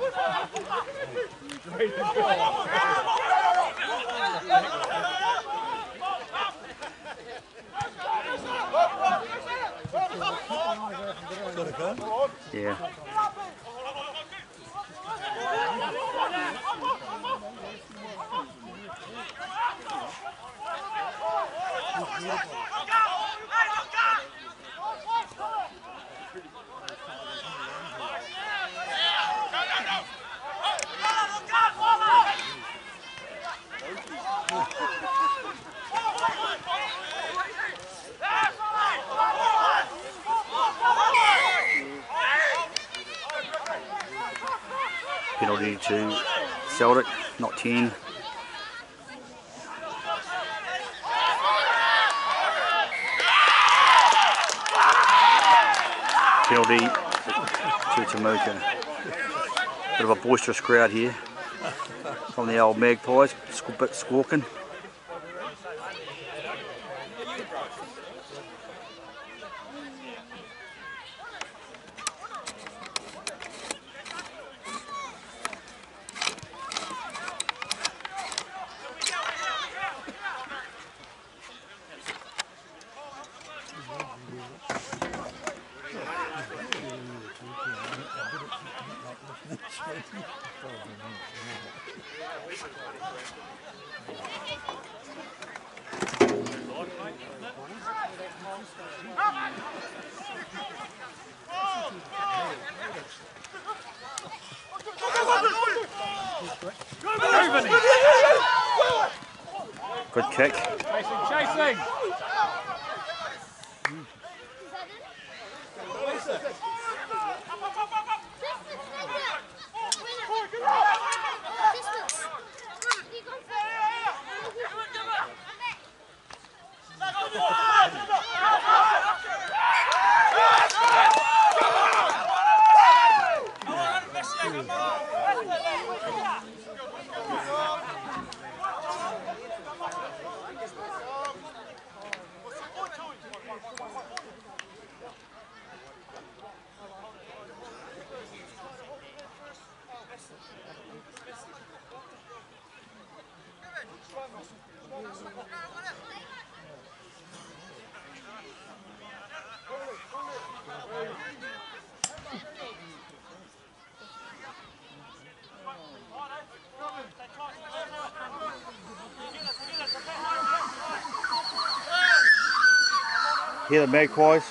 Yeah. Penalty to Celtic, not 10. Penalty to Temuka. Bit of a boisterous crowd here from the old Magpies, a bit squawking. Good kick. Chasing. Here the Magpies.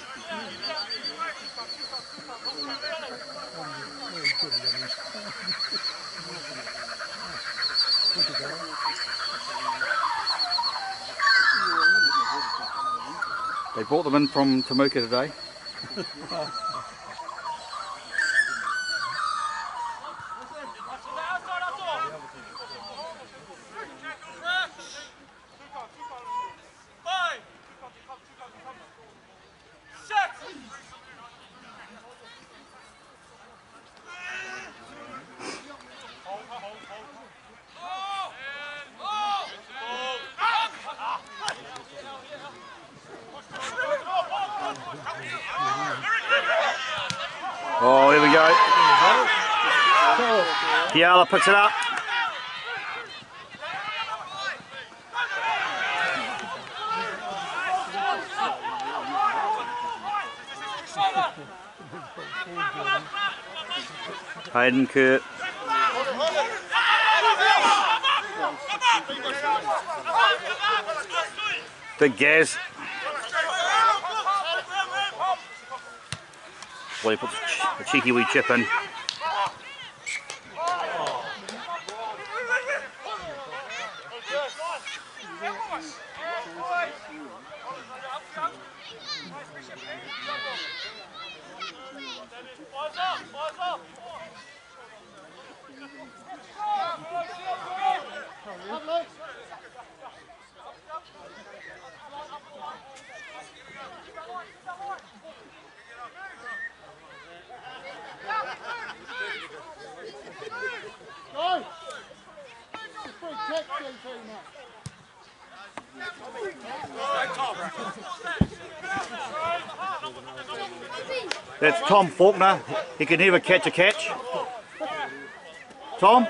They brought them in from Temuka today. Oh, here we go. Kiala puts it up. Hayden Kurt. Big Gaz. Well, he puts a cheeky wee chip in. That's Tom Faulkner. He can never catch a catch. Tom?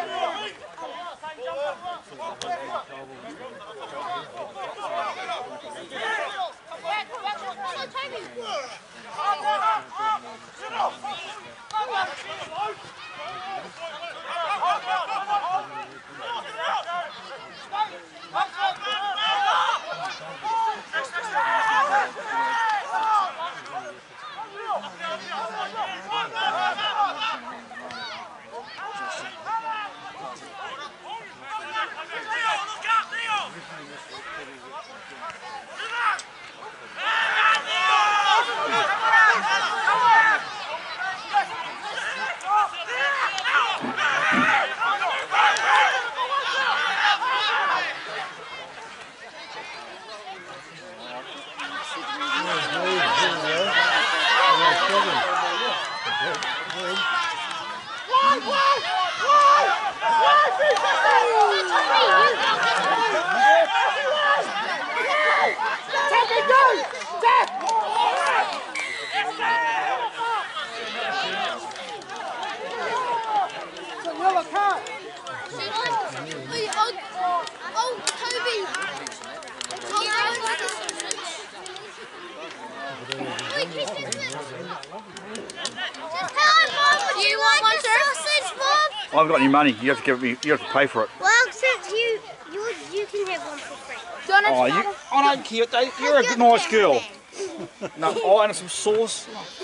I haven't got any money. You have to give me. You have to pay for it. Well, since you can have one for free. I don't care, Dave. You're a good, nice girl. No, and some sauce.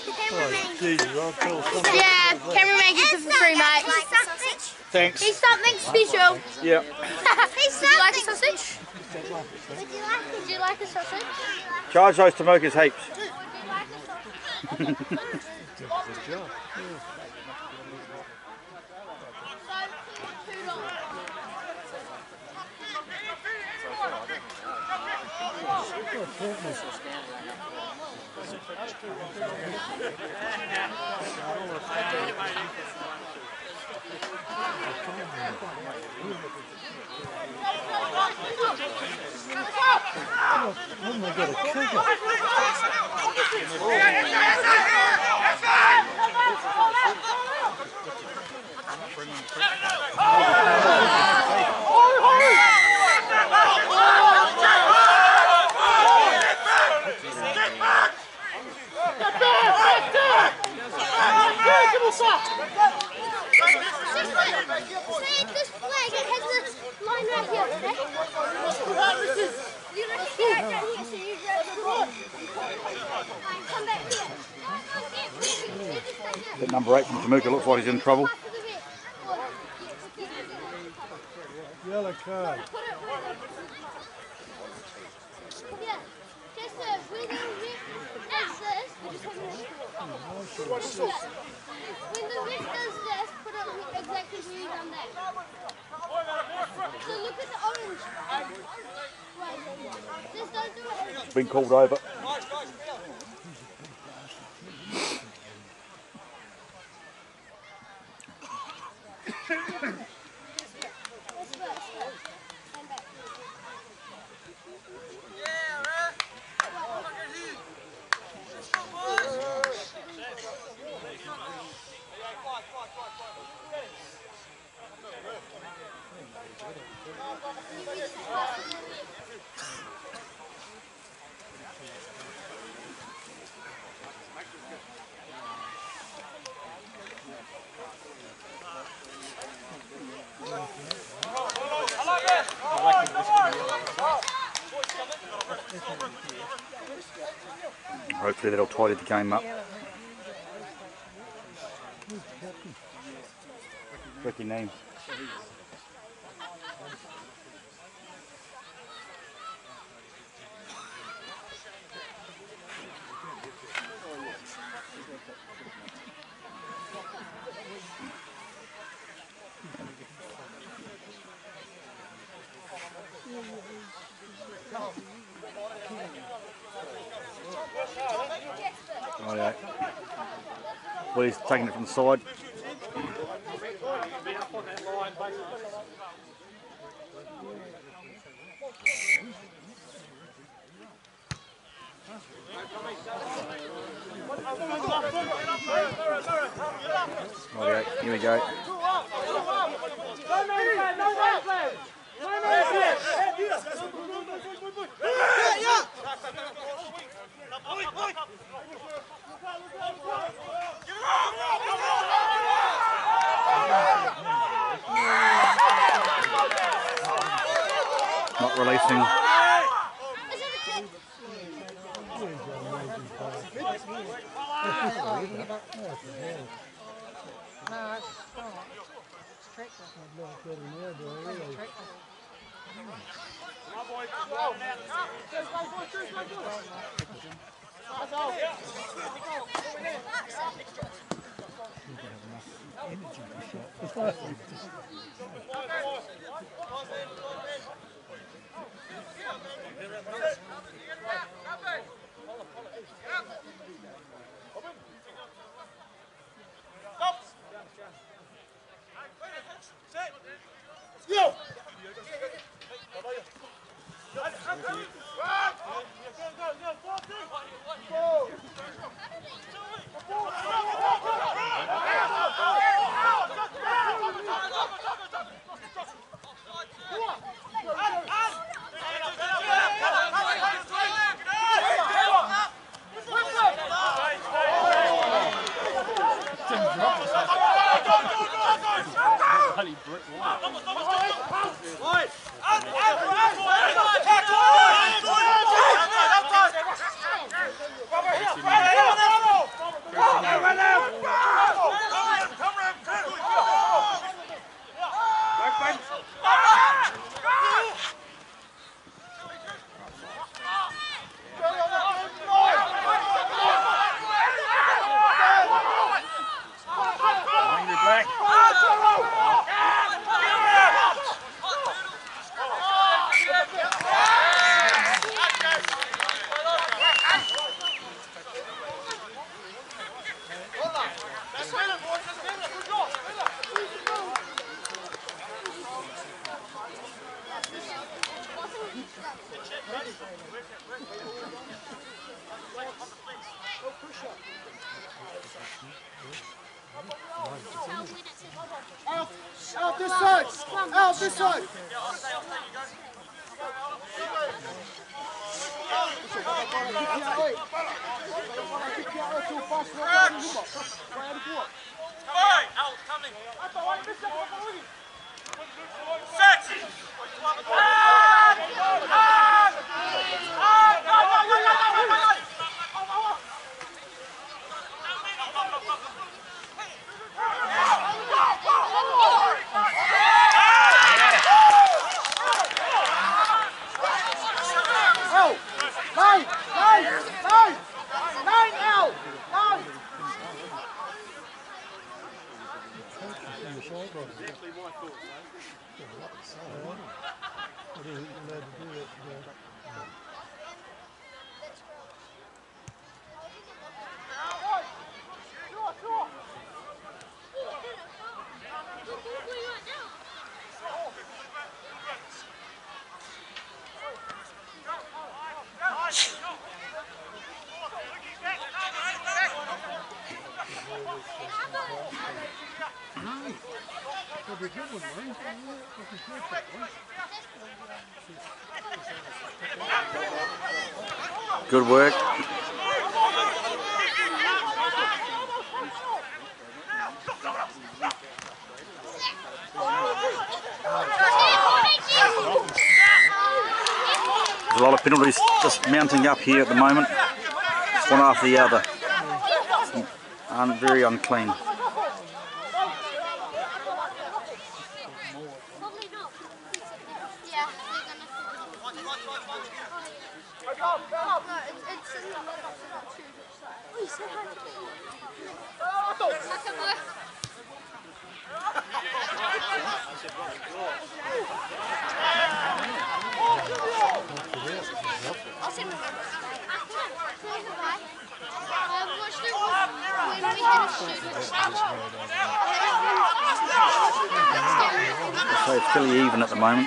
Yeah, cameraman gets it for free, mate. Thanks. He's something special. Yeah. Would you like a sausage? Would you like a sausage? Charge those Tomokas heaps. Good job. Oh my God, a cougar. This flag, it has this line right here, okay? You're going to see right down here, so you grab the ball. Come back here. That number 8 from Temuka looks like he's in trouble. Yellow card. Yeah, just where the red does this, we just have it. When the red does this, put it exactly where you done that. So look at the orange. Right. Just don't do it. It's been called over. Hopefully that'll tidy the game up. What's your name? Oh, yeah. Well, he's taking it from the side. Oh, yeah. Here we go. Not releasing. Out this side! Out this side! Good work. There's a lot of penalties just mounting up here at the moment. Just one after the other. Very unclean. So it's fairly even at the moment.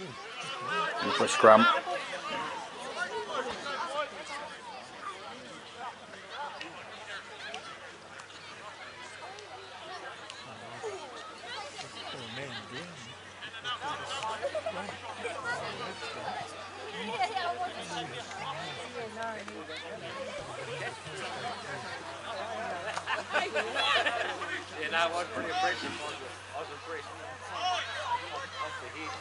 And for a scrum. Yeah, that was pretty impressive. I was impressed. Off the heat.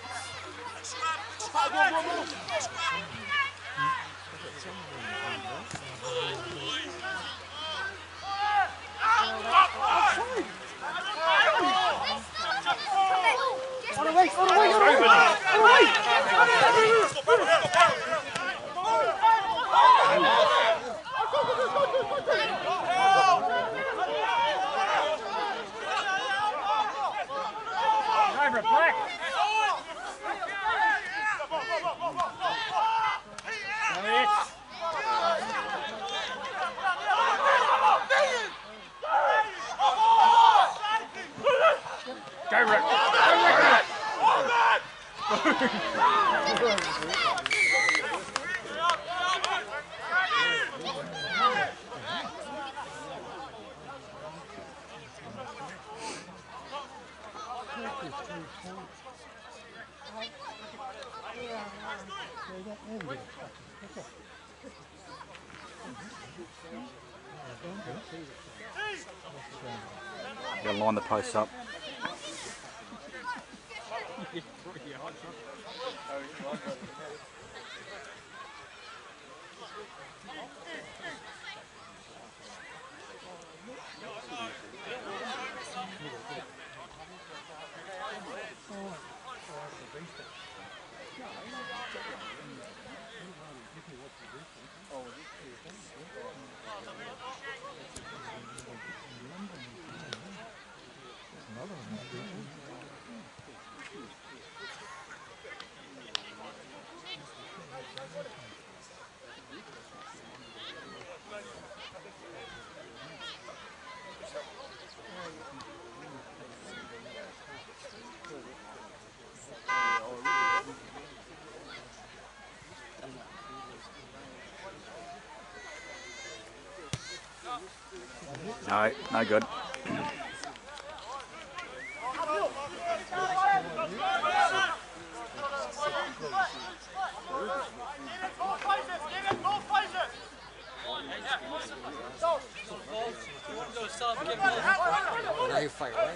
Gotta line the posts up. No, no good. They fight, right?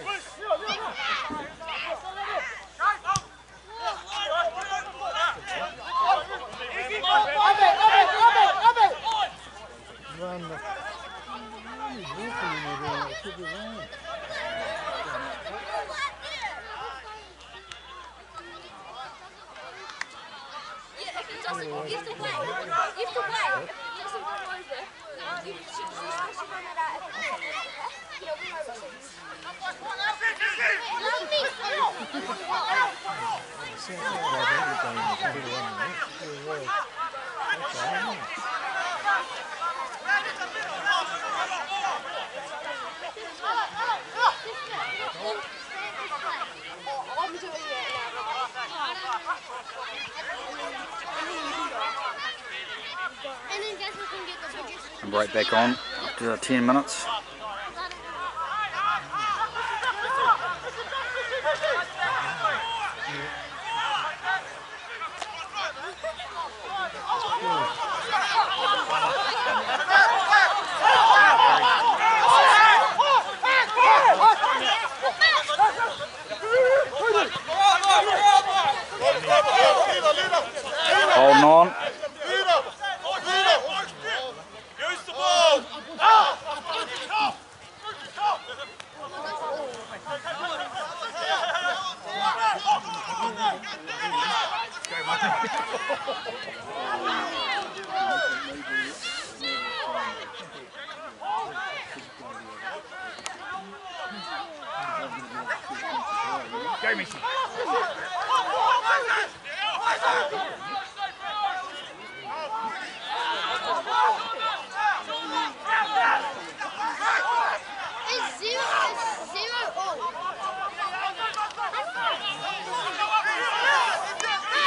Run the... Should be wrong. Yeah, if it doesn't, you have to wait. You have to wait. It doesn't run over. You should just run it out. You know, we know what it is. Let me Same thing about everything. You can do one minute. That's all. I'm doing it now. And then guess we can get the biggest. And right back on after 10 minutes. Holding on. Use the ball. Go, Missy. It's 0-0 all.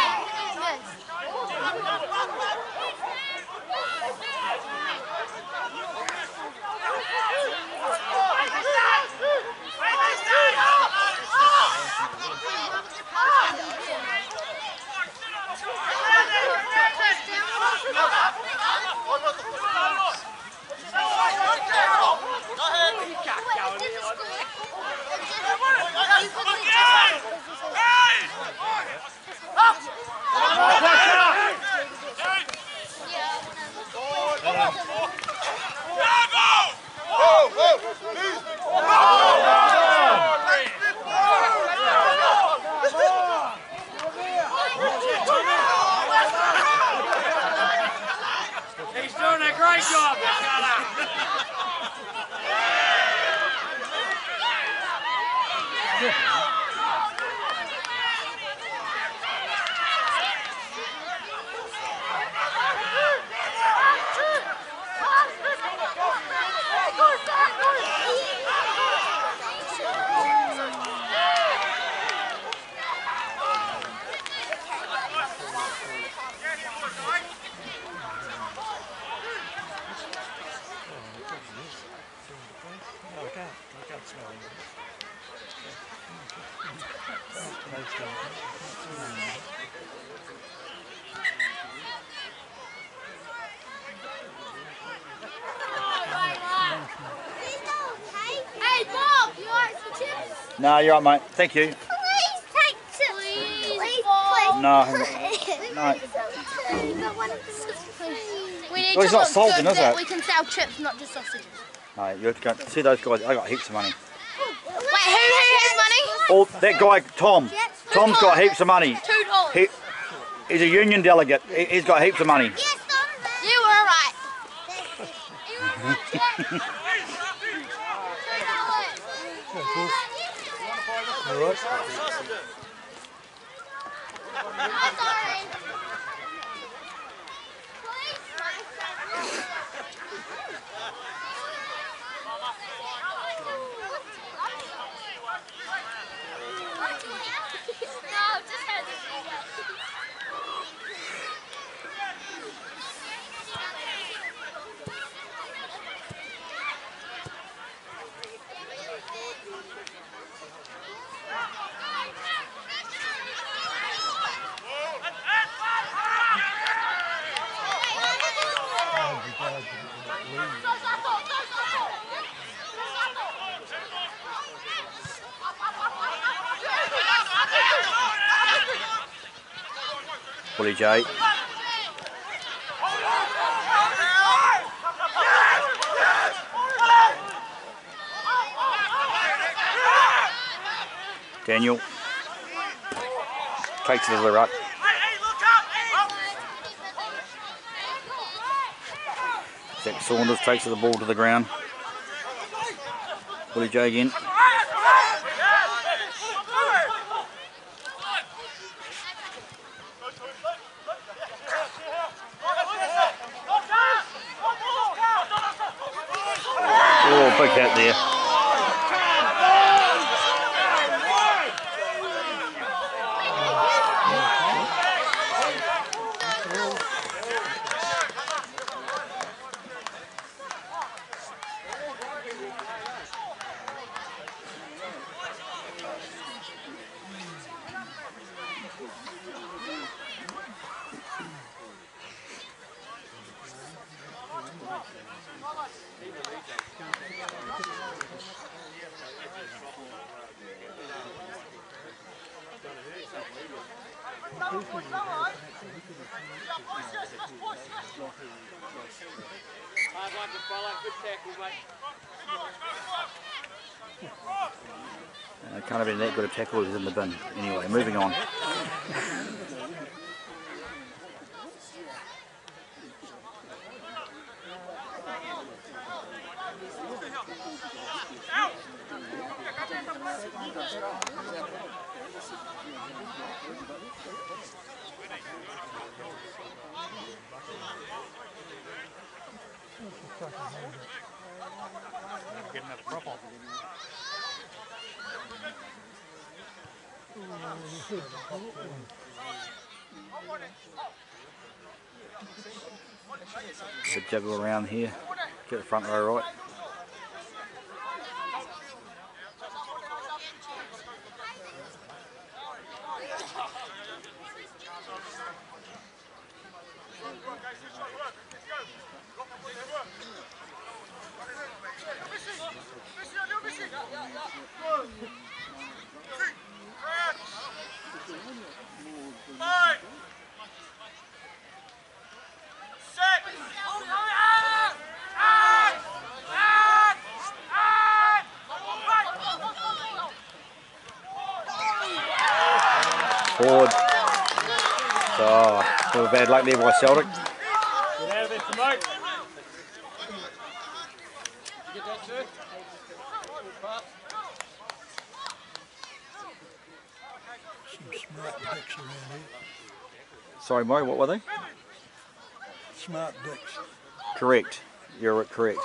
Great job, Ricardo. No, I can't smell him. Hey Bob, you like some chips? No, you're right, mate. Thank you. Please take chips. Please. No, no. We need Well, it's to not look salted, good is that it? we can sell chips, not just sausages. No, you have to go see those guys. I got heaps of money. Wait, who has money? Oh, that guy, Tom. Tom's got heaps of money. $2. He's a union delegate. He's got heaps of money. You were right. All right. I'm sorry. No, just had to see that. Bully J. Daniel takes it to the ruck. Jack Saunders takes the ball to the ground. Bully J again. Oh, big hit there. Hard one to follow. Good tackle, mate. Can't have been that good a tackle. He was in the bin. Anyway, moving on. Getting another prop on. Should juggle around here. Get the front row right. Forward. So, a bit of bad luck there by Celtic. Get out of there, promote. Smart dicks around here. Sorry, Murray, what were they? Smart dicks. Correct. You're correct.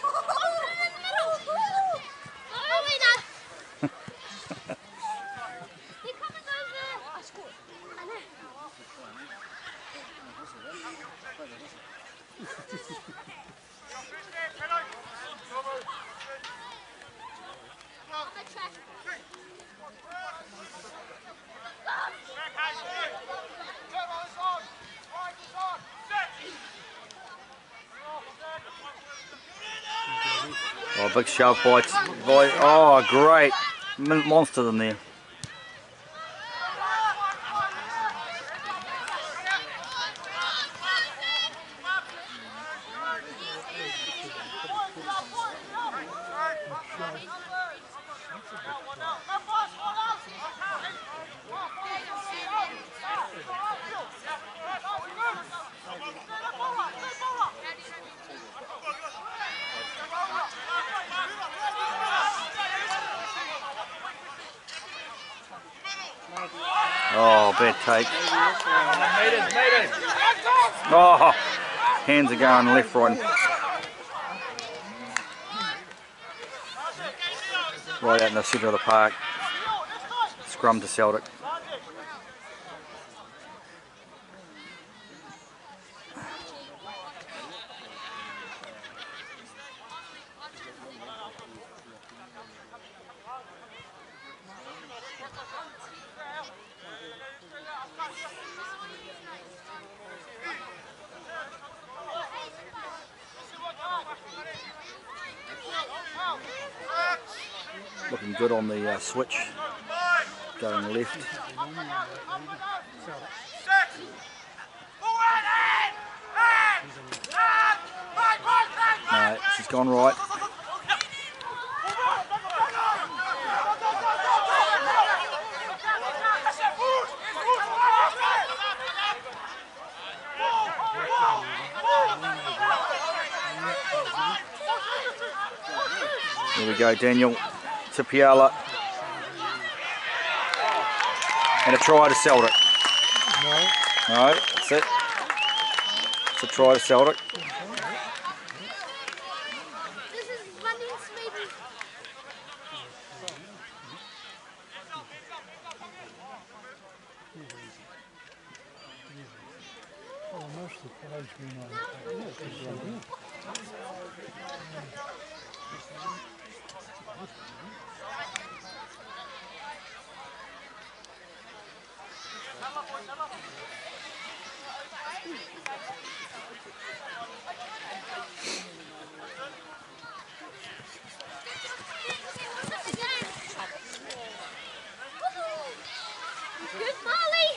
Oh, big shove by, oh, great. Monster in there. Oh, bad take. Oh, hands are going left, right. Right out in the centre of the park. Scrum to Celtic. Looking good on the switch, going left. No, she's gone right. There we go, Daniel. To Piala. And a try to Celtic. No, that's it. It's a try to Celtic. This is running Sweden. Oh, most of the players been on. Good, Molly.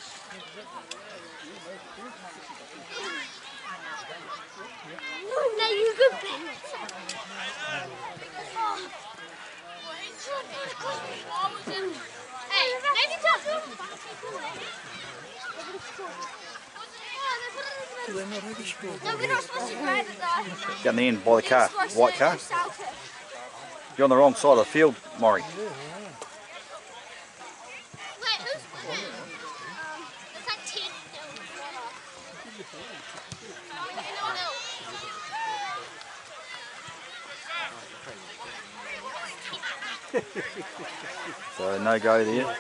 No, you good, Ben. Hey, maybe talk. No, we're not supposed to drive it though. Down the end by the car, white car. You're on the wrong side of the field, Maury. Wait, who's it's like 10. So no go there.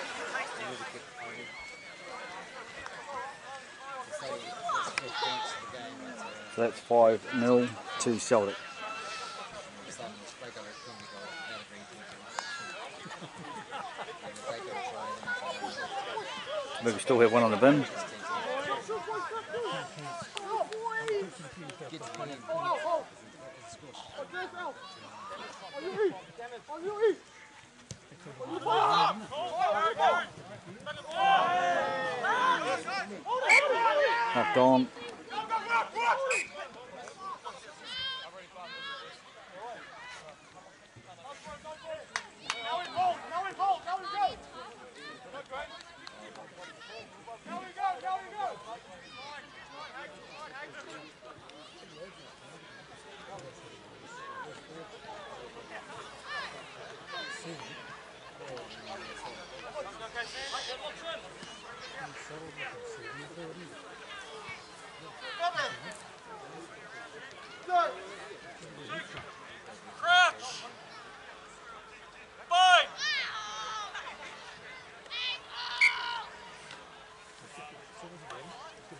So that's 5-0 to Celtic. But we still have one on the bin. Knocked on.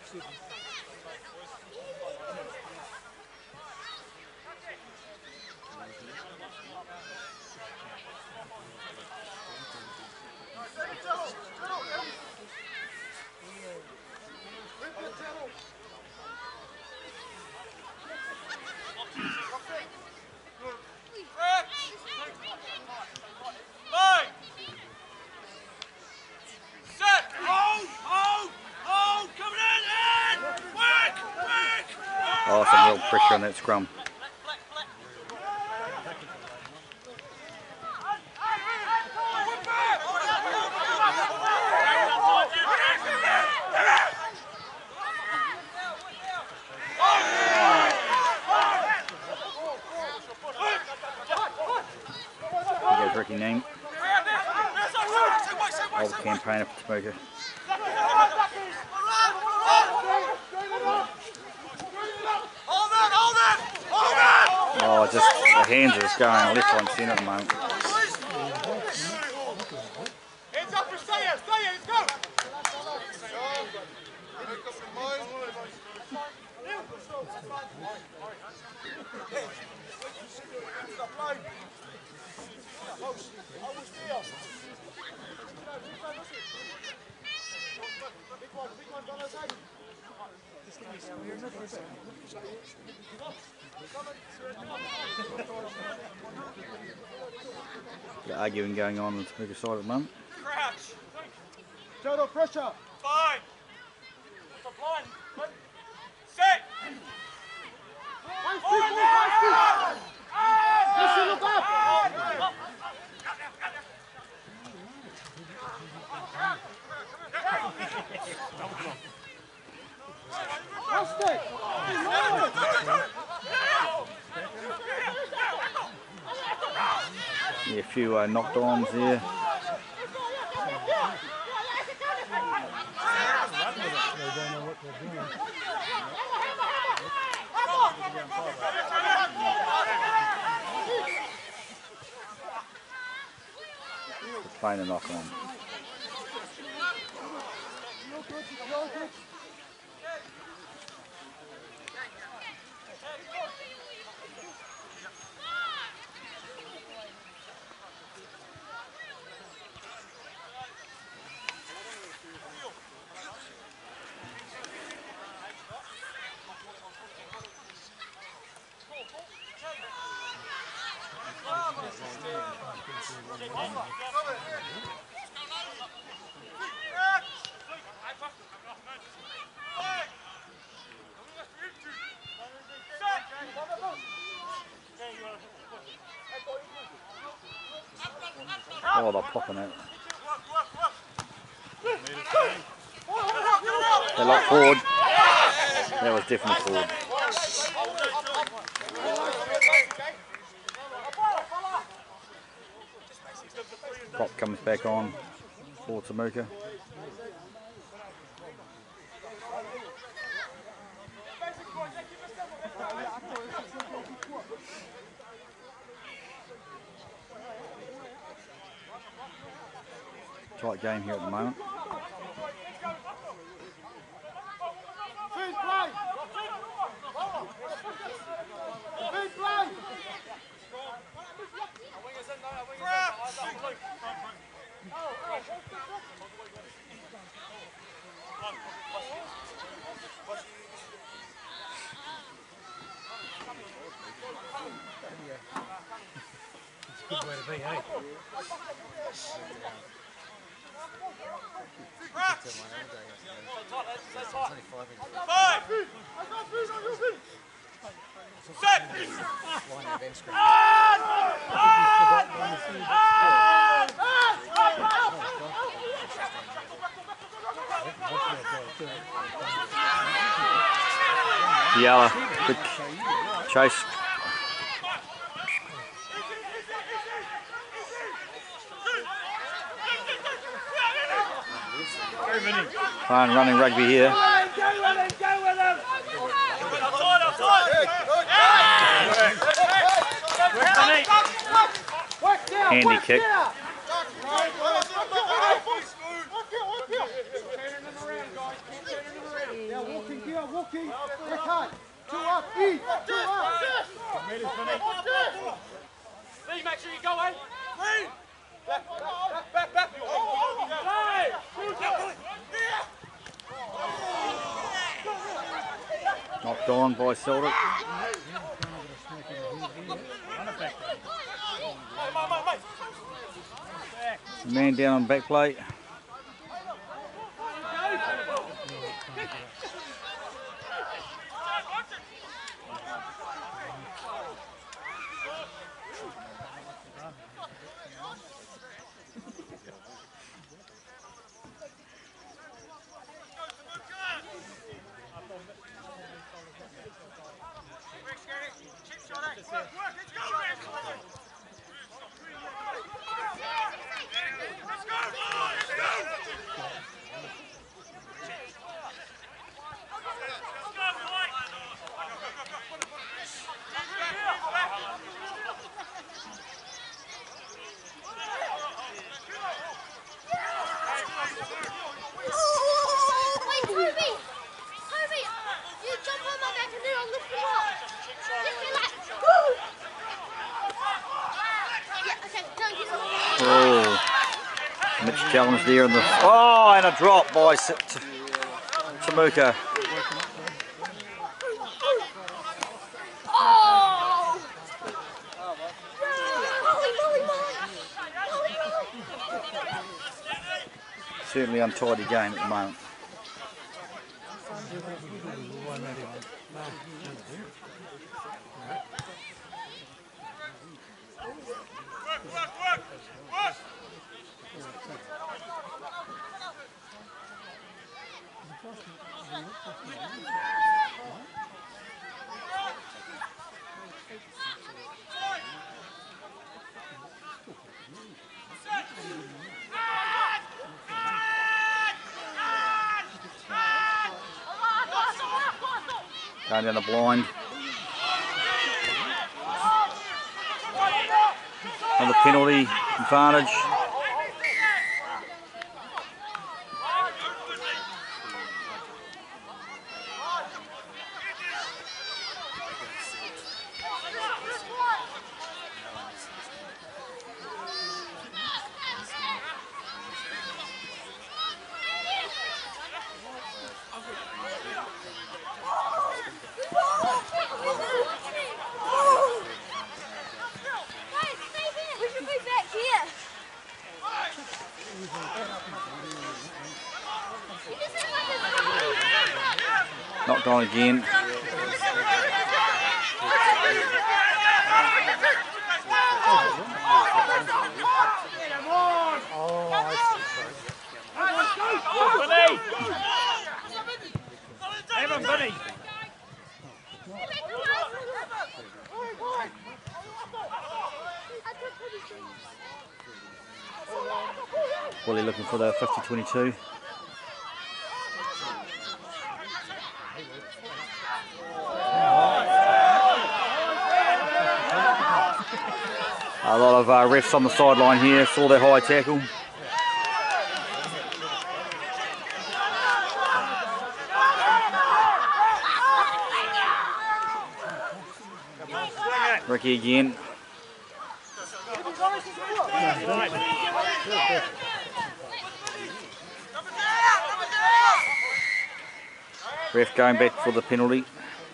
Oh, some real pressure on that scrum. Here goes Ricky Neem, old campaigner for Temuka. Oh, just the hands are just going left, right and centre at the moment. Hands up and stay here, let's go! The arguing going on the Temuka side at the moment. Crouch! Total pressure. Fine! Stop line! Set! Listen, look up. Yeah, a few knocked ons there. Playing a knock on. Oh, they're popping out. They lock forward. That was definitely forward. Prop comes back on for Temuka. Tight game here at the moment. Good way to be, eh? Yalla, quick chase. Fine running rugby here. Handy kick. Now walk walking. Backhand. 2 up. E. 2 up. Lee, make sure you go, eh? Lee! Back. Knocked on by Celtic. Man down on back plate. Oh, Mitch challenged there in the. Oh, and a drop by Tamuka. Certainly untidy game at the moment. Going down the blind. Another penalty advantage. Knocked on again. Evan, Vinny! Willie looking for the 50-22. A lot of refs on the sideline here, saw their high tackle. Ricky again. Ref going back for the penalty.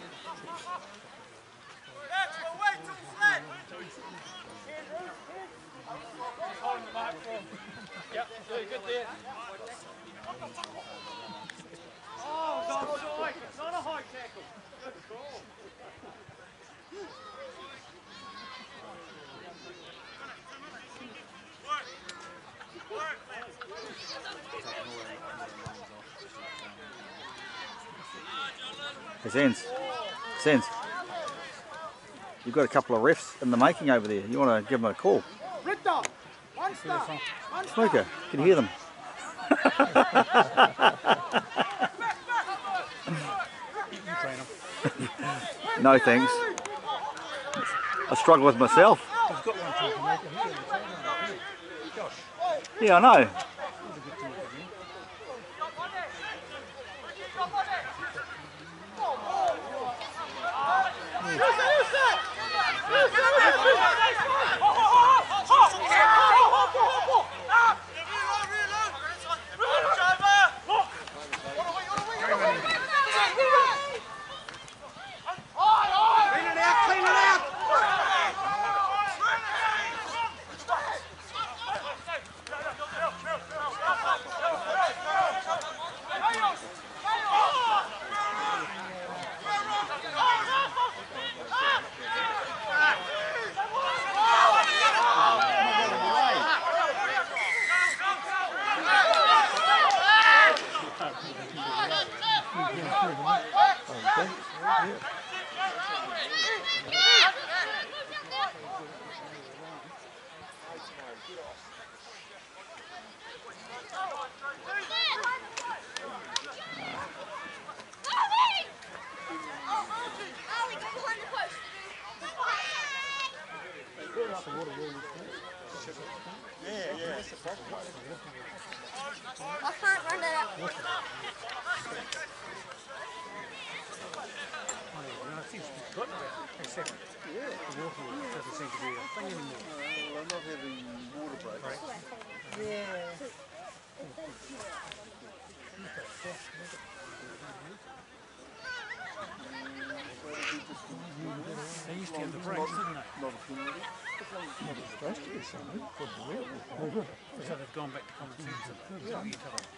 Hey, Sense, you've got a couple of refs in the making over there. You want to give them a call? Smoker, can you hear them? No thanks. I struggle with myself. Yeah, I know. I can't run it up. I think she's got about a second. The water doesn't seem to be a thing anymore. I'm not having water breaks. They used to have the breaks, didn't they? Not a penalty. It's supposed to be something. So they've gone back to common sense. Is that what you tell them?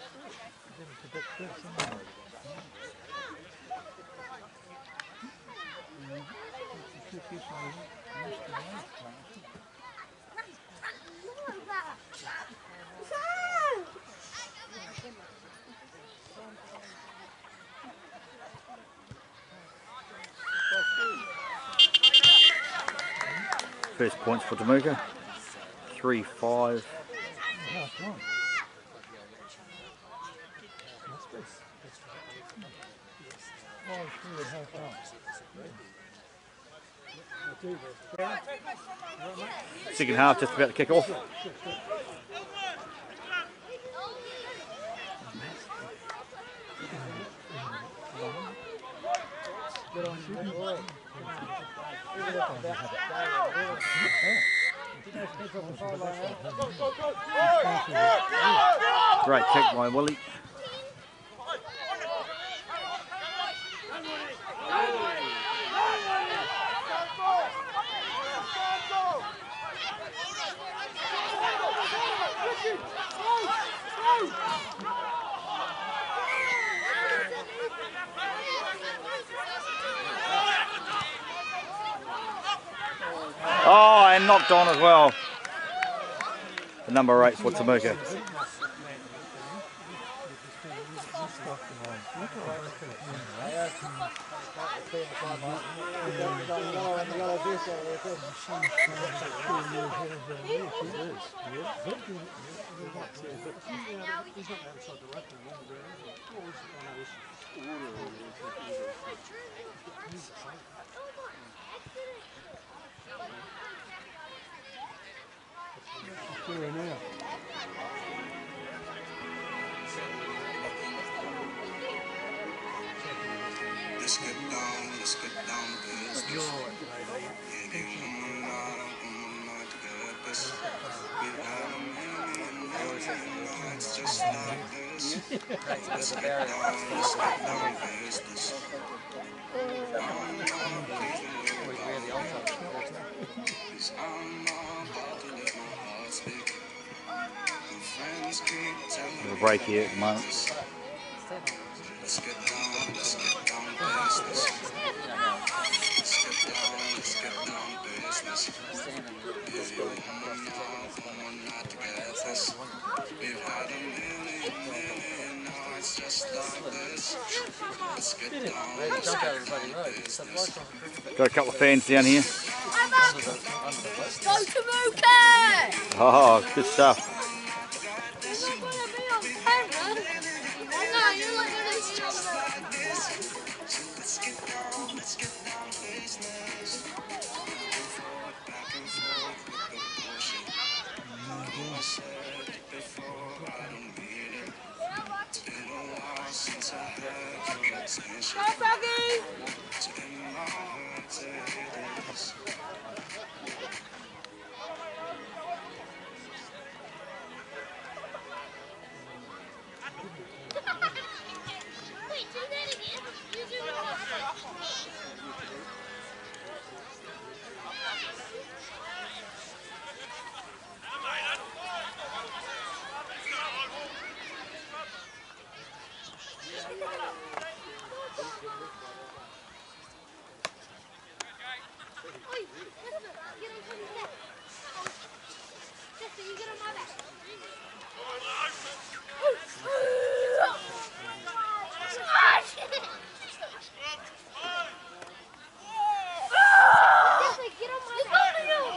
First points for Temuka. 3-5. Second half just about to kick off. Great kick by Willie. Oh, and knocked on as well. The number 8 for Temuka. Let's get down to business. We've had a million nights just like this. Let's get down to business. I'm not pleasing without you, 'cause I'm not about to let my heart speak. My friends keep telling me There's a break here at the moment. let's get down to business. Let's get down to business. If you want not to get this. We've had a million nights just like this. Let's get down to business. Got a couple of fans down here. Go to Mookie! Oh, good stuff. You don't want to be on camera. No, you're not going to see on the... Let's get down to business. Back and forth with the bullshit. Like I said before, I don't mean it. It's been a while since I had your attention. Go, Froggy! It's in my heart to hate this. Wait, do that again. You do that. Wait, Get on my back.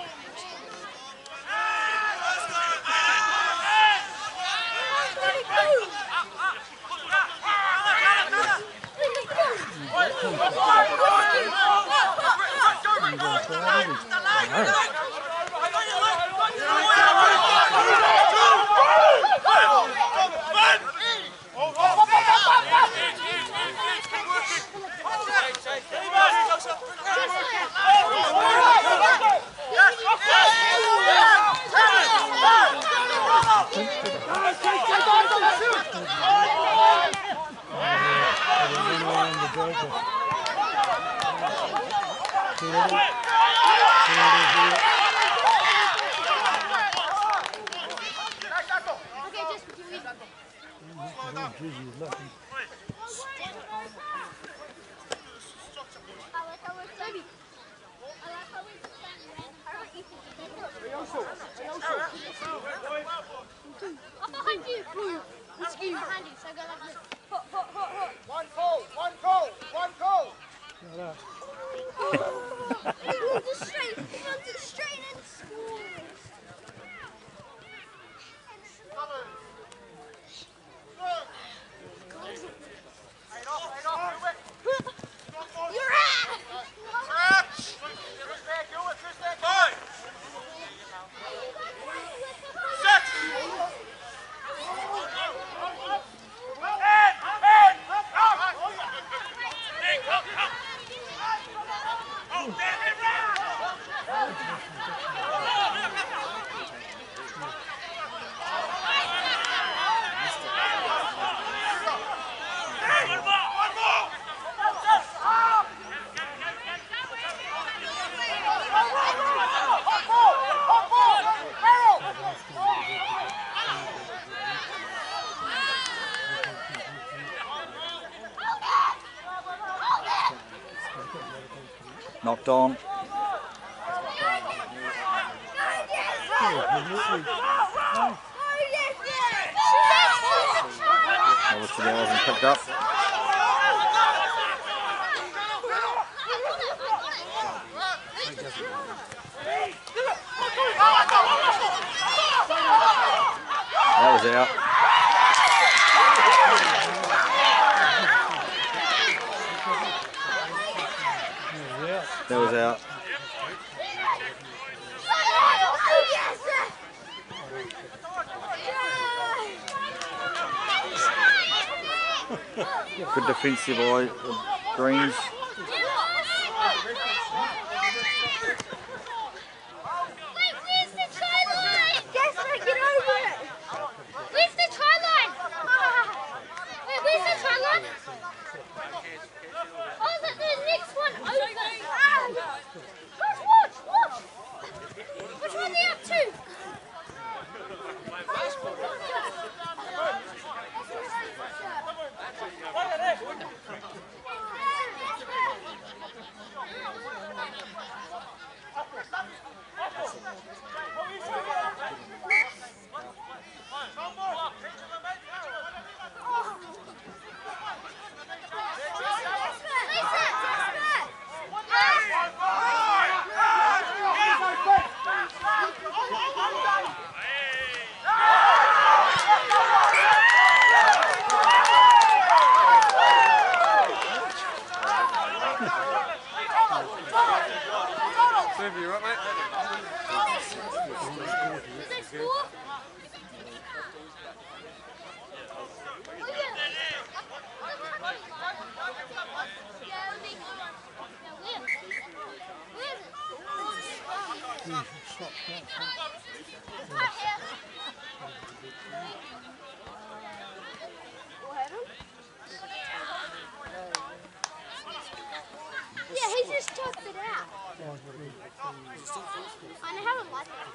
One call, one call, one call. Just straight and scores. You're out! Knocked on. Over to the others and picked up. That was out. That was out. Good defensive by Greens. You right, mate? Yeah, he just took it out. I haven't liked it.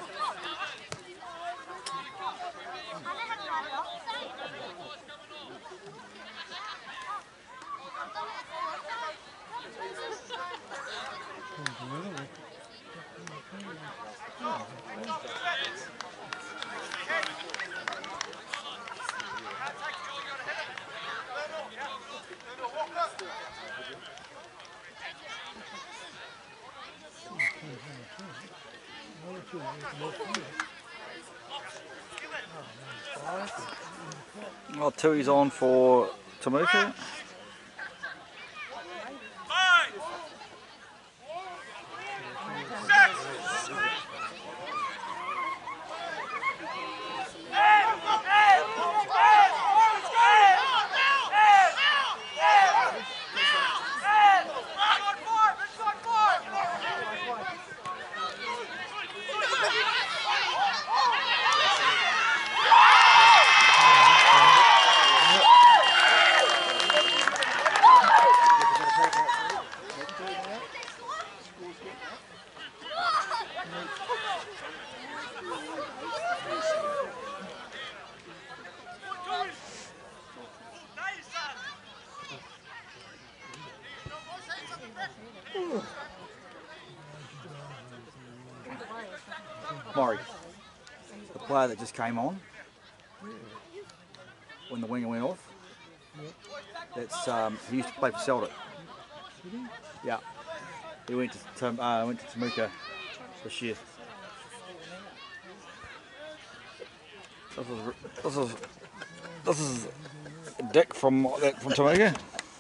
I haven't liked it. Well, Tui's on for Temuka. Maury, the player that just came on when the winger went off. That's he used to play for Celtic. Yeah, he went to Temuka this year. This is Dick from Temuka.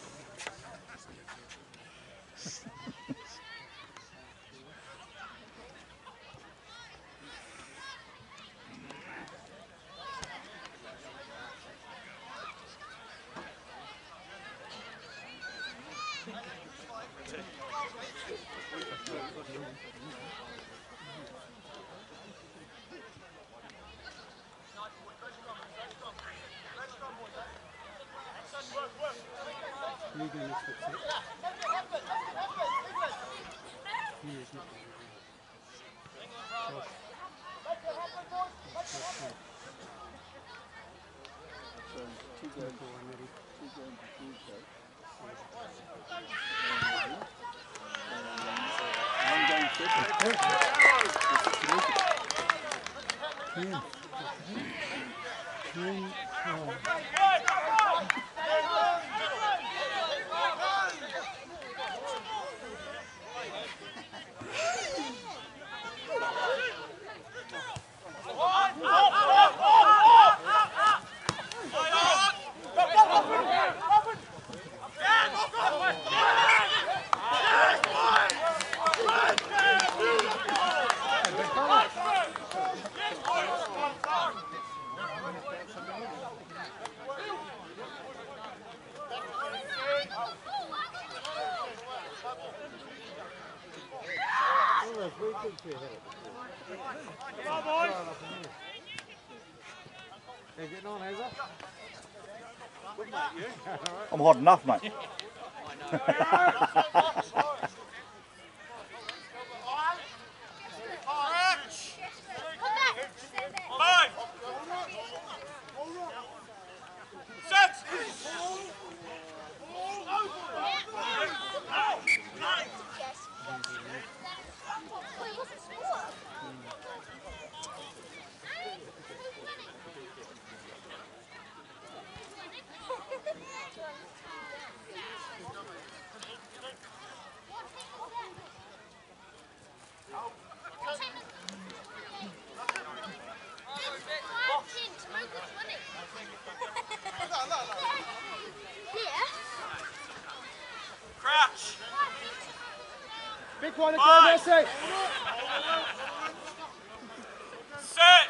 I'm hot enough, mate. Big one again, Messi. Set.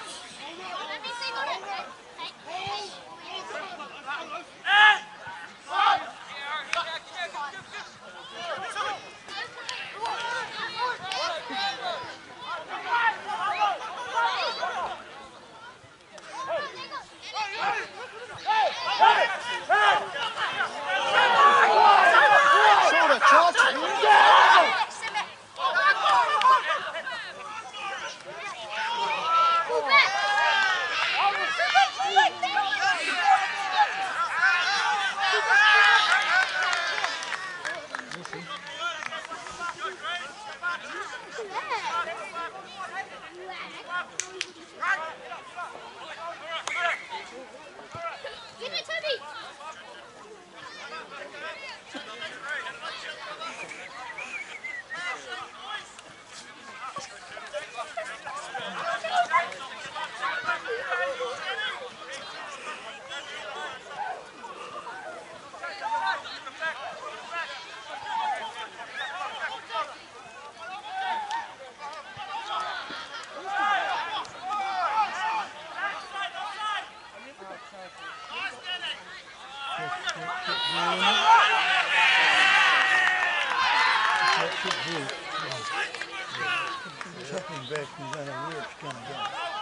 Something back, you don't know where it's going to go.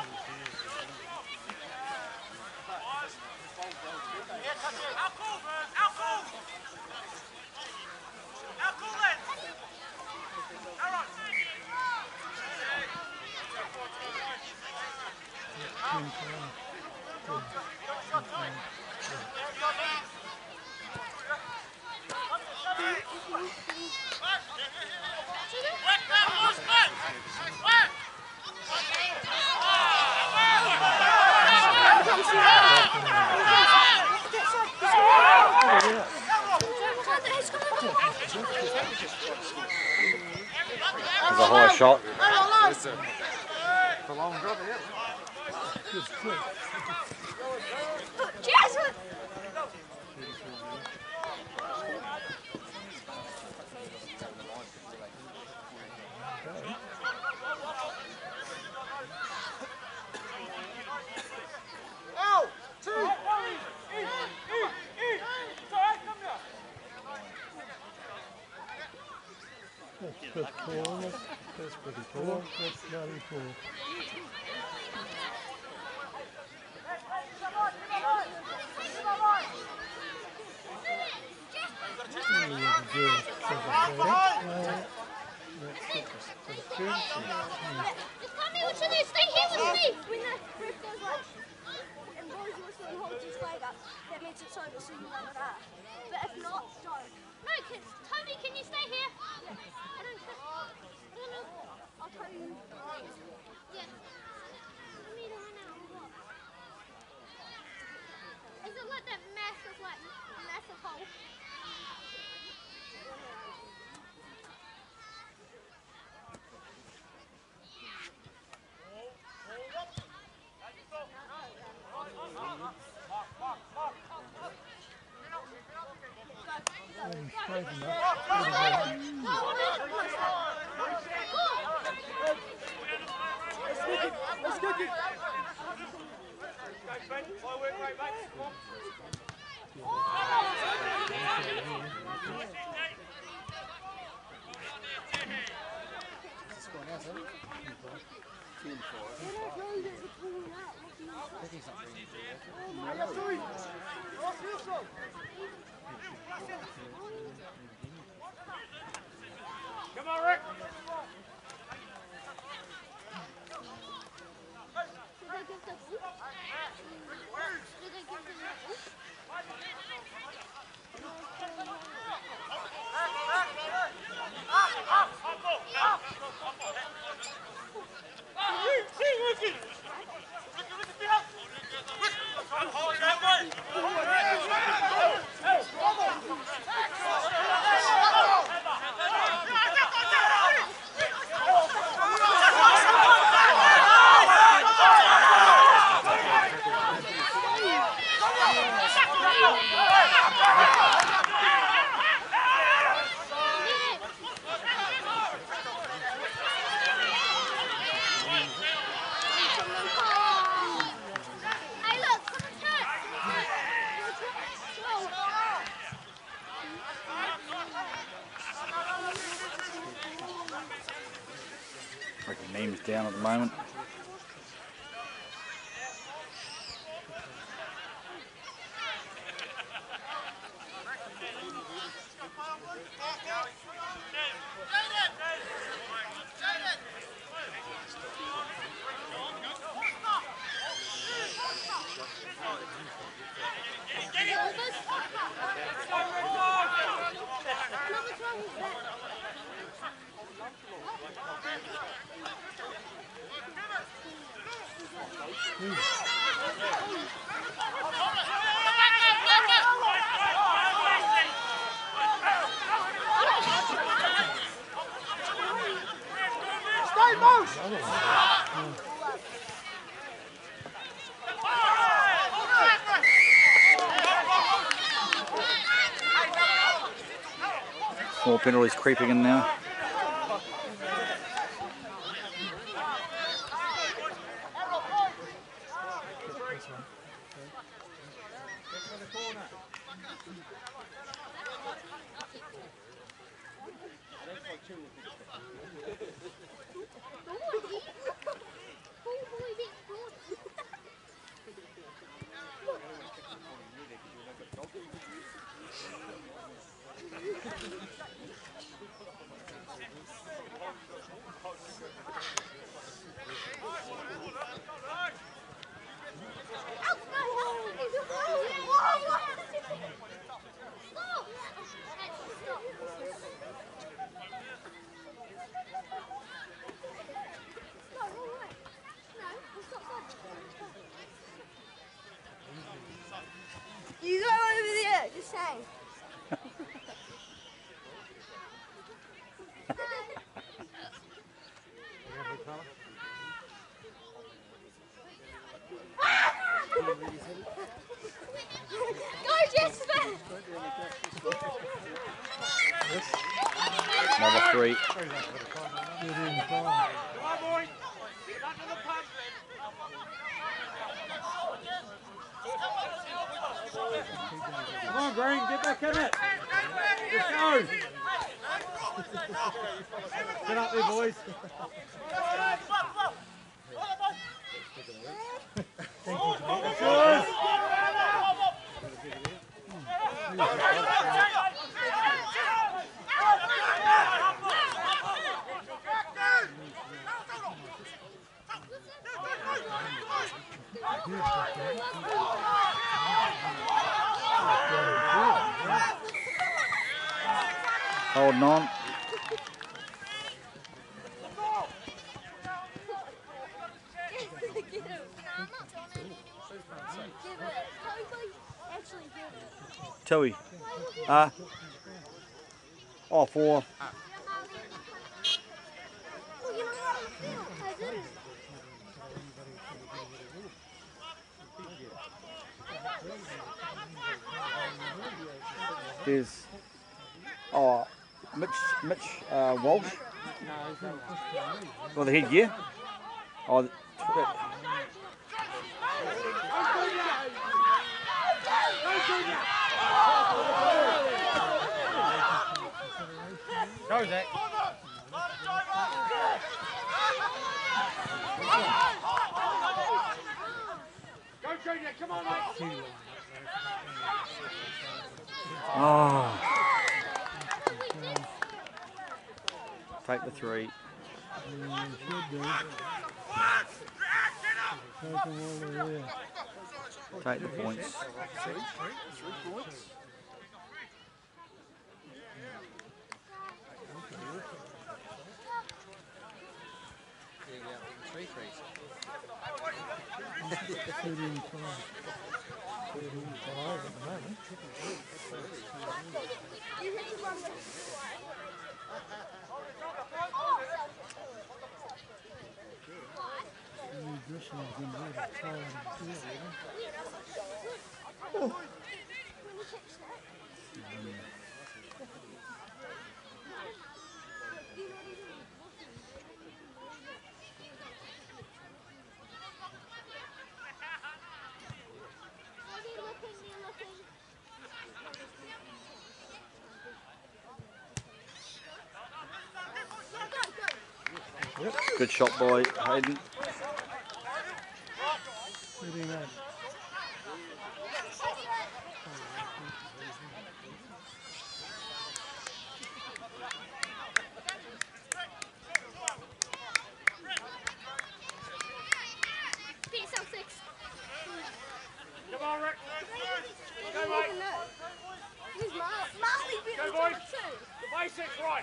There's a high shot. That's cool. That's pretty cool. That's bloody cool. Stay here with me! When the ref goes like, and blows the whistle and holds his flag up, that means it's over, so you run it out. But if not, don't. No, Toby, can you stay here? I don't know. I'll tell you. Yeah. I need to run out or what? Is it like that massive hole? Come on, Rick. Name's down at the moment. More penalties creeping in now. Two You go over there, just saying. Go, Jasper! Number 3. Come on, boy. Back to the pub. Come on, Green, get back in it. Let's go. Get up there, boys. That's yours. Holding on. Tui. Oh, 4. There's Mitch Walsh. Well, the headgear. Oh, Go, Zach. Go, Junior. Come on, mate. oh. Take the 3. Take the points. 3 points. Good shot, boy, Hayden. Come on, Rick. Go, mate. Go, boys. The basics right.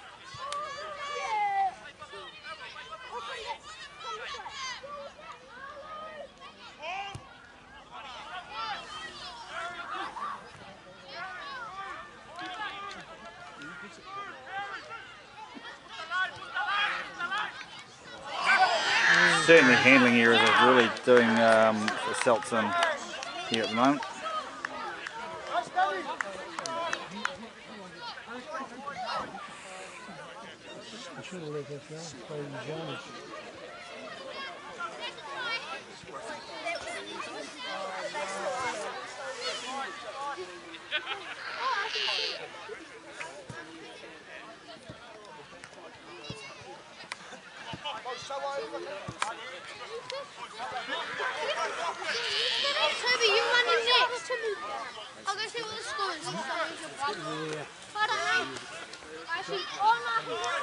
Certainly handling errors are really doing the Celts in here at the moment. Toby, you run in next. I'll go see what the score is. actually, oh no,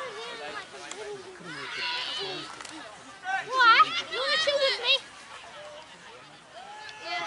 what? You want to chill with me? Yeah.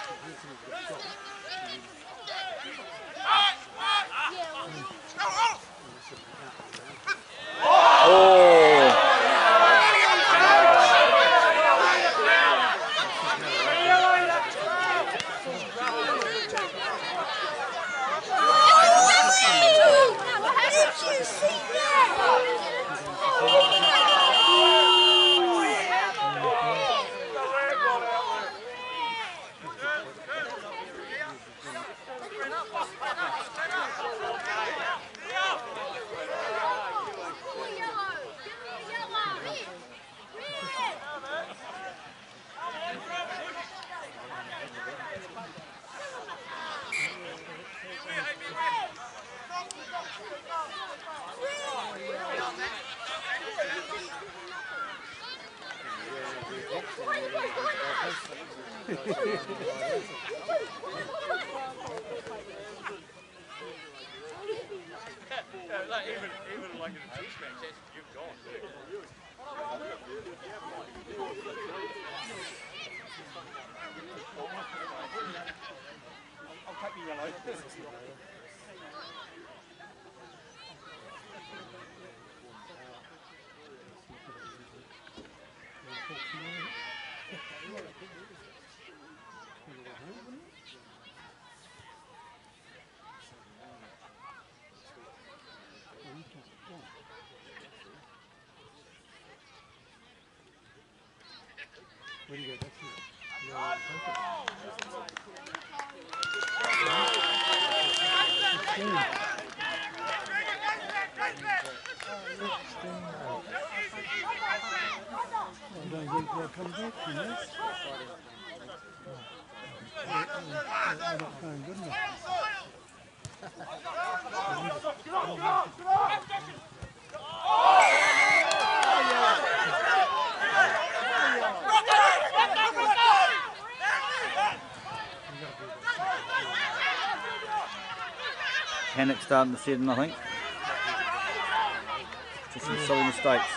Even like in a two-strand chest, you've gone. I'll take the yellow. Where do you go? That's it. I don't think they'll come back from this. They're not playing good enough. Panic starting to set in, I think. Just some silly mistakes.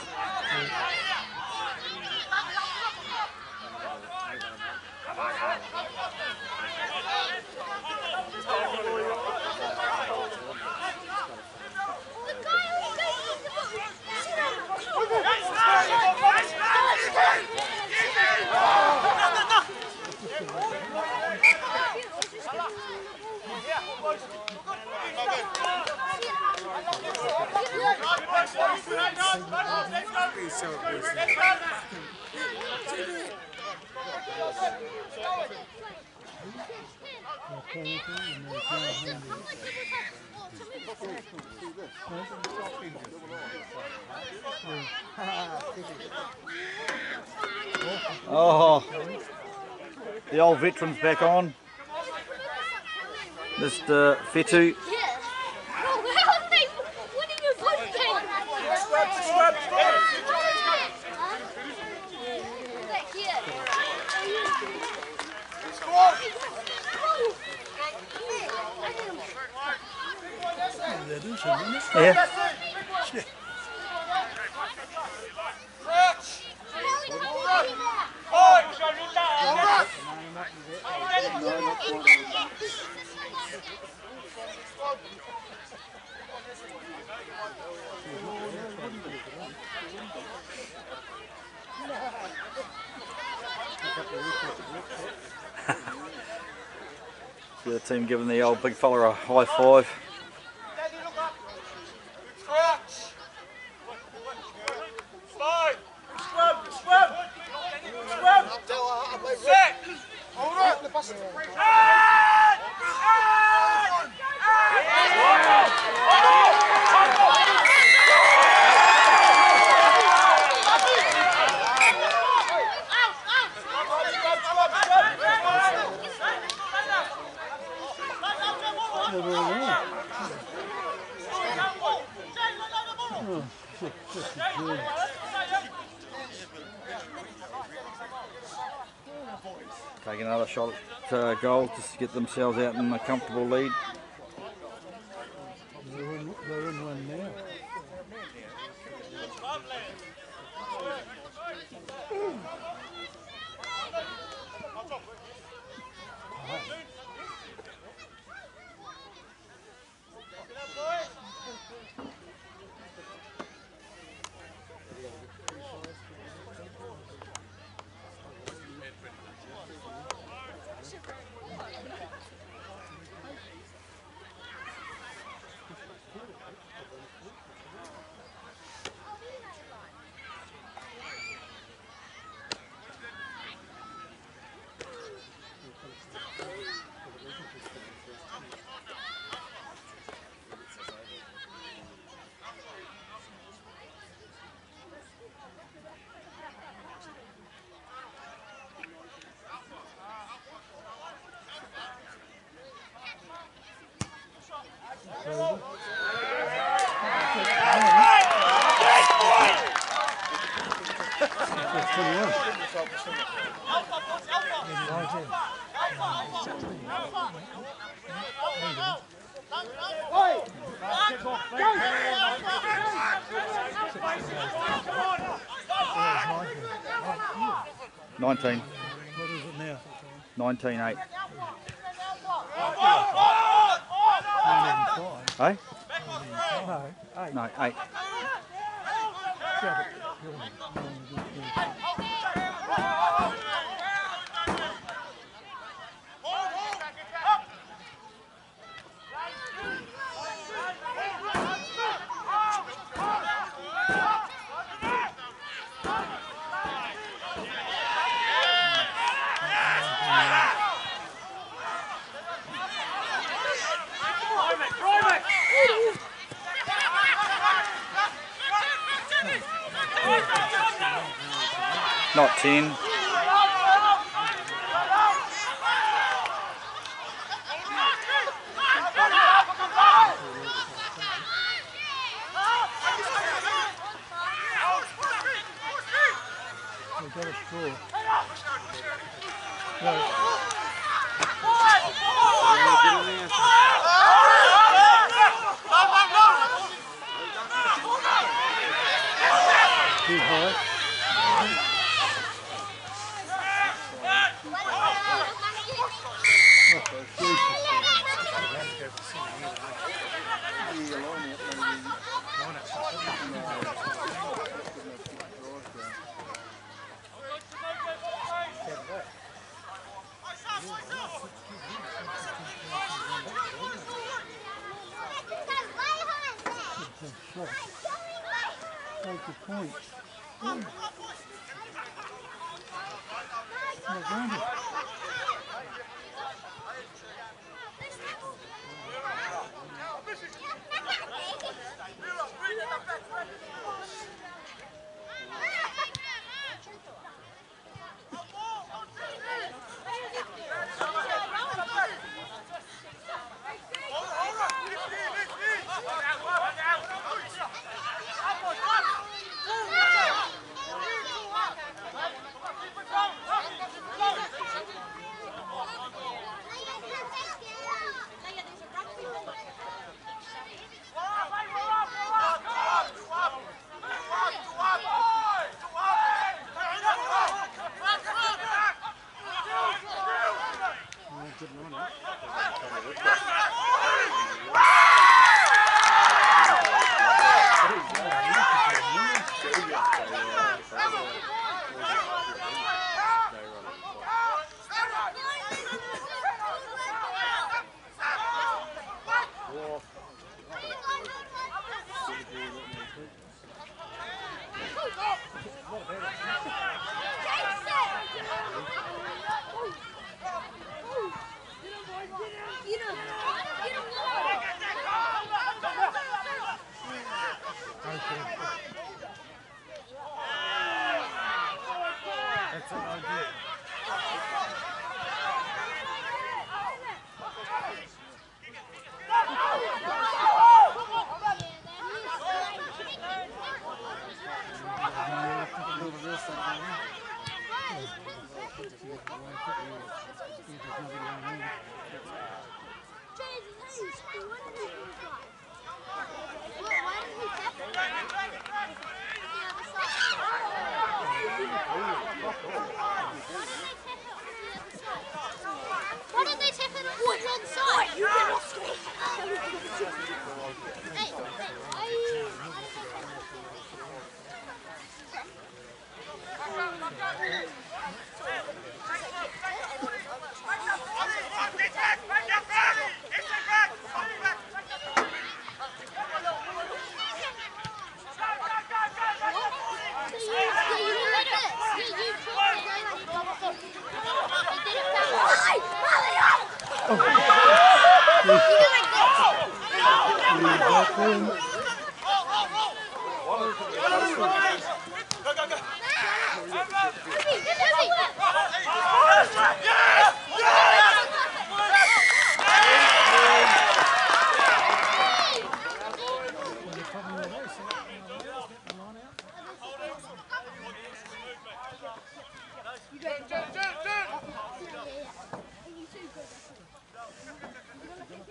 Oh, the old veteran's back on. Mr. Fetu. Yeah. The other team giving the old big fella a high five. Taking another shot at goal just to get themselves out in a comfortable lead. They're in one now. 19. What is it now? 19-8. 1905. Hey? No, 8. No, 8. Yeah, but you're only good. Not 10. We've got a straw. No. Too high. Take the point. That's an idea. Why did they tap it on the wrong side? You get off screen.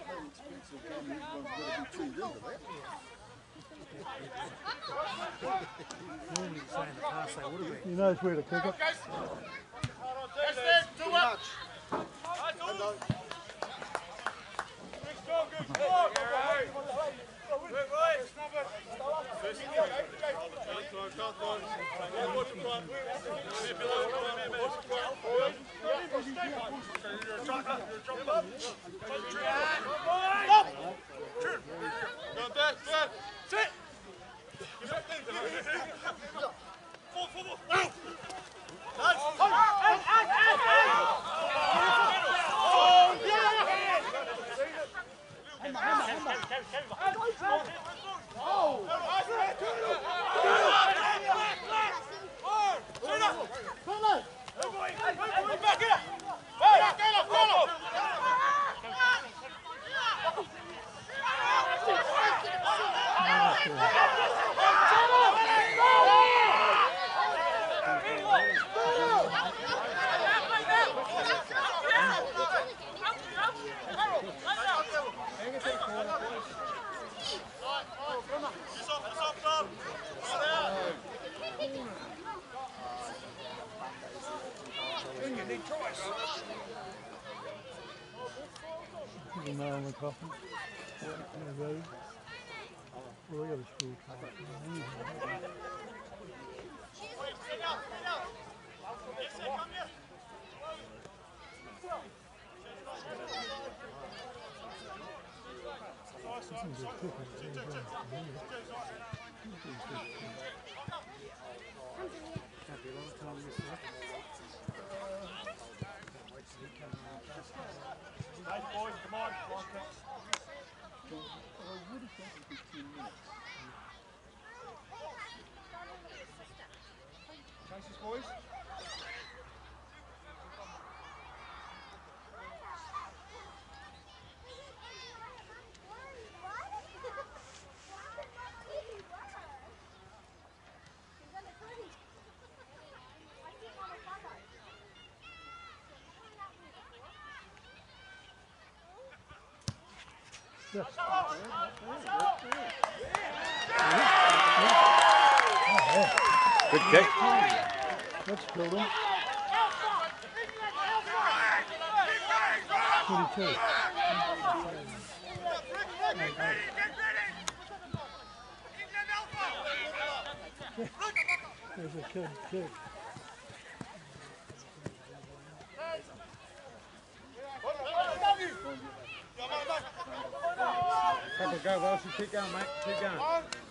Expensive camera, everyone's got to be tuned into that. Normally, say in the past, they would have been. He knows where to kick it. Too much. There's a nail in the coffin. No road. Well, we got a school car. Can't be a long time this year. Nice boys, come on. Chances, boys. Good kick. That's killed him. 22. There's a good kick. Couple go, Welsh. Keep going, mate. Keep going.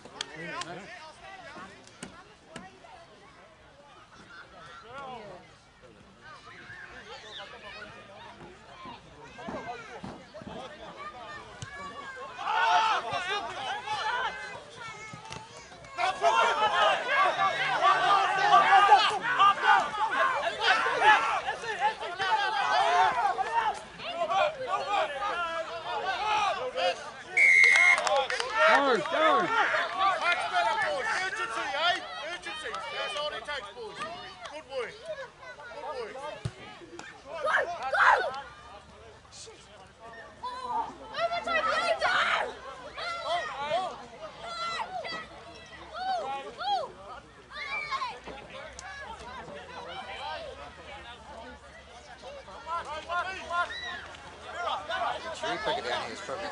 Should we put it down here? It's probably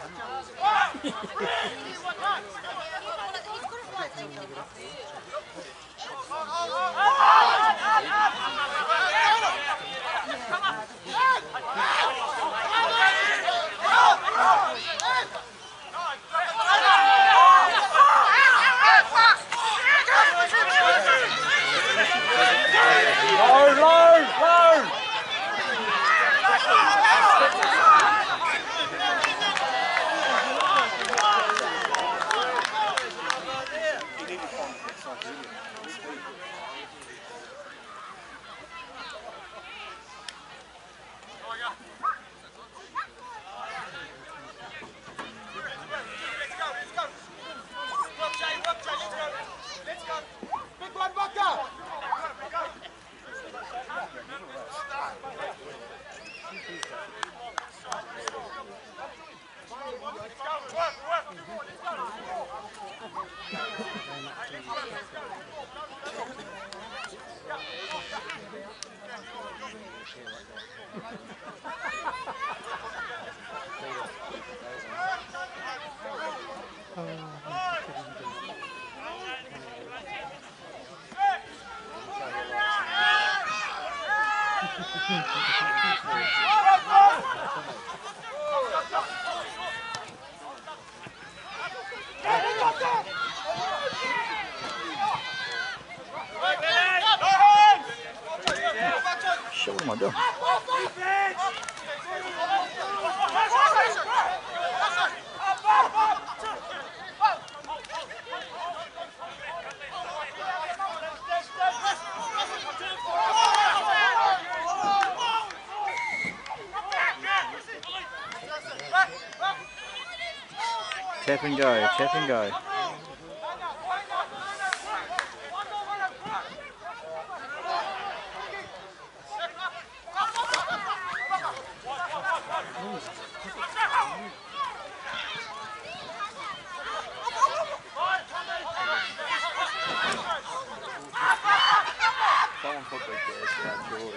Shit, what am I doing? Tap and go, tap and go. Someone put their gas down George.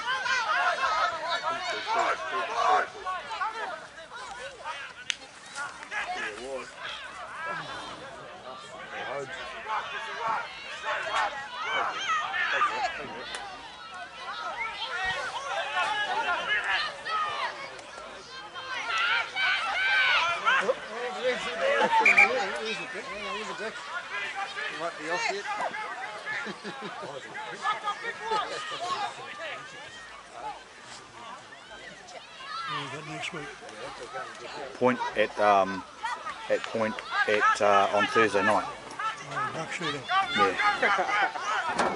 What, the off yet? Next week. Point on Thursday night. Duck shooting. Yeah.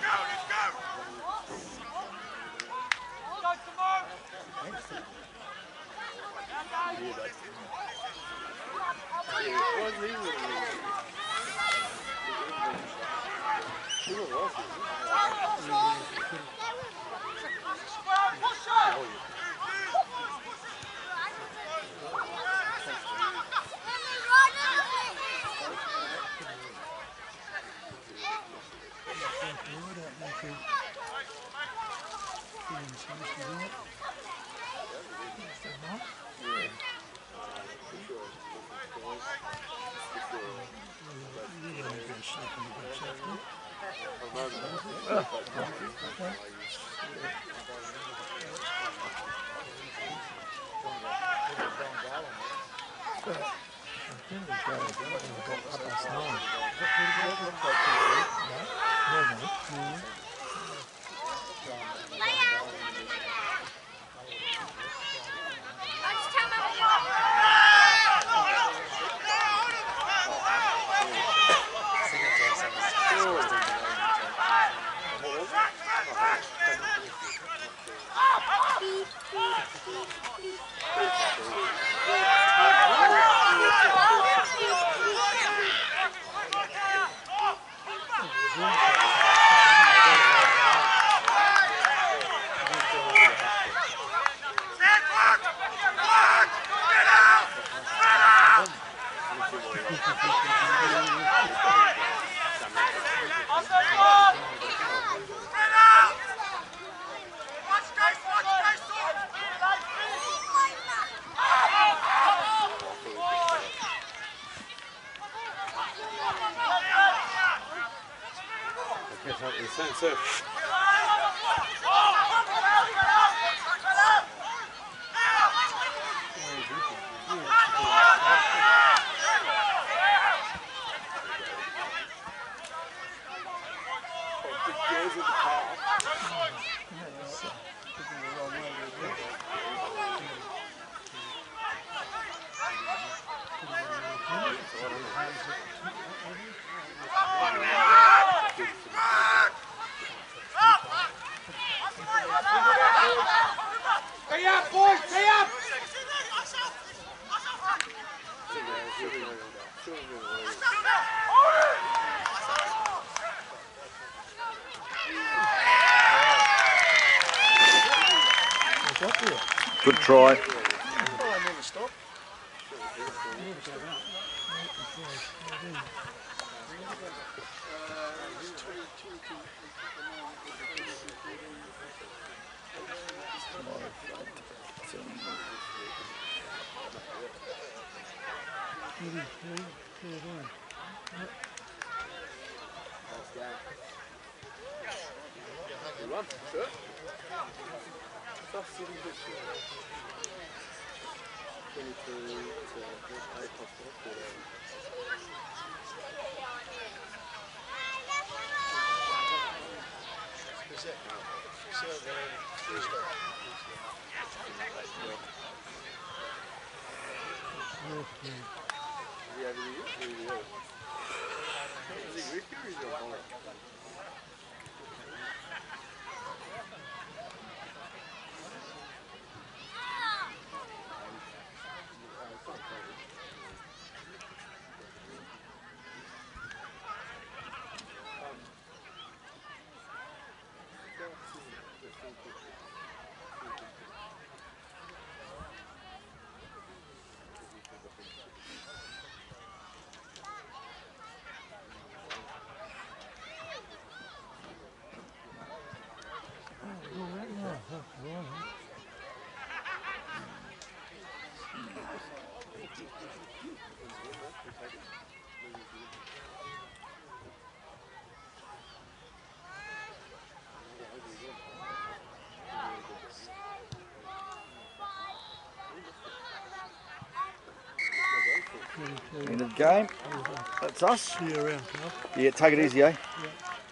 Good try. End of the game. That's us. See you around, pal. Yeah, take it easy, eh? Yeah.